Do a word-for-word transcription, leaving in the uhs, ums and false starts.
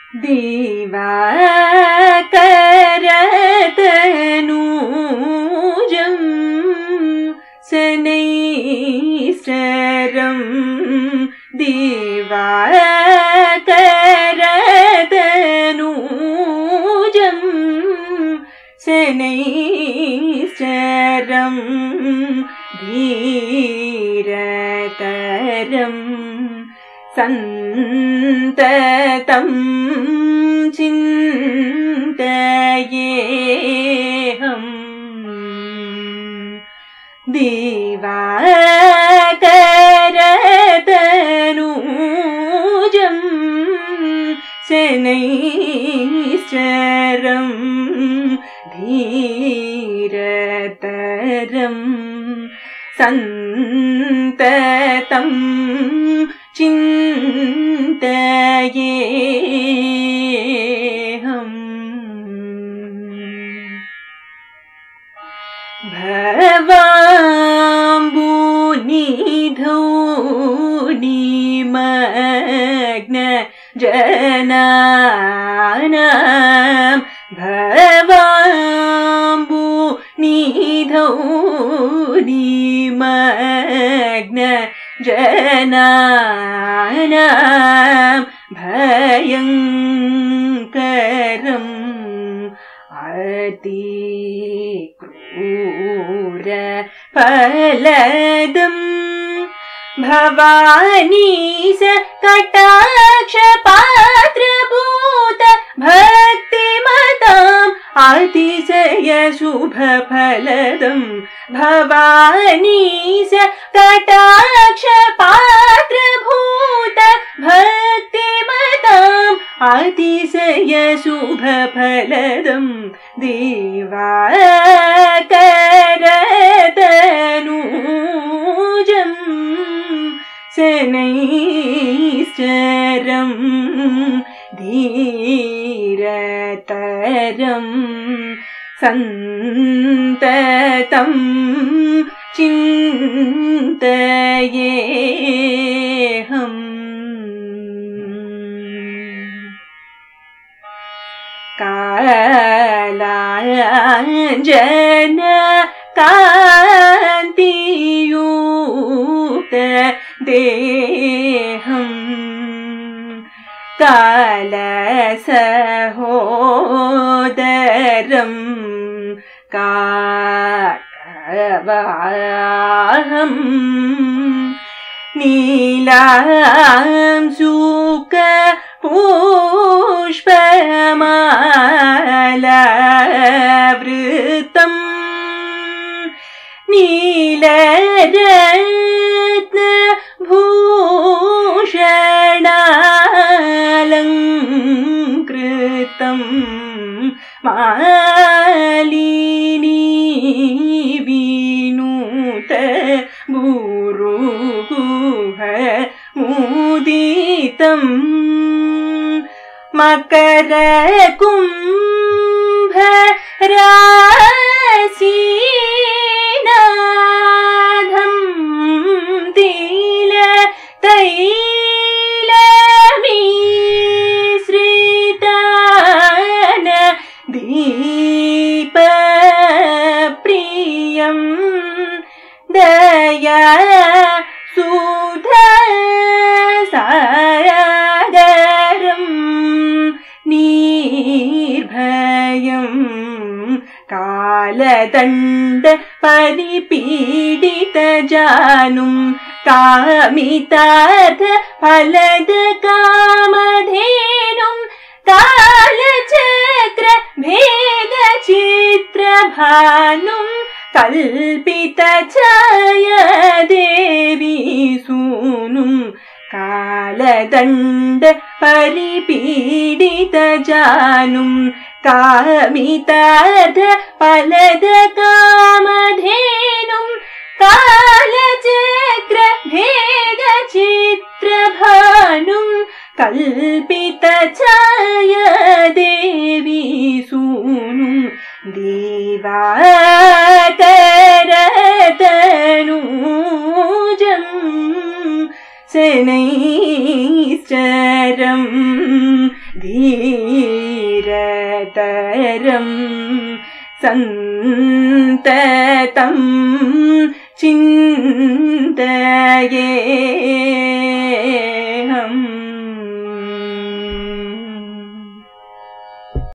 Diwakara Tanujam Sanaischaram Diwakara Tanujam Sanaischaram Dhirataram Santatam Chintayeham Diwakara Tanujam Sanaischaram Dhirataram Santatam Chintayeham Bhavambunidho nimagna jananam Bhavambunidho nimagna jananam bhayankaram ati krura paladam bhavani sa kataksha patra bhuta bhakti matam atisaya shubha phaladam bhavani sa kataksha patra bhuta bhakti matam atisaya shubha phaladam Diwakara Tanujam Sanaischaram Dhirataram Santatam Chintayeham Kalanjana kantiyukta deham Kalasahodaram Katavaham Nilam Suka Pushpamala Vritam Nilaratna Bhushanaalankritam Malini Vinuta Buruguha Muditam Makara Kumbha Rasinadham Tila Taila Misritana Deepa Priyam Daya Sudha Sagaram Nirbhayam Kaladanda Paripidita Janum Kamitartha Phalada Kamadhenum Kalachakra Bhega Chitra Bhanum Kalpita Chaya Devi Sunum Kaladanda Paripidita Janum Kamitartha Phalada Kamadhenum Kalachakra Bhega Chitra Bhanum Kalpita Chaya Devi Sunum Diwakara Tanujam Sanaischaram धीरतरं सन्ततं चिन्तयेत्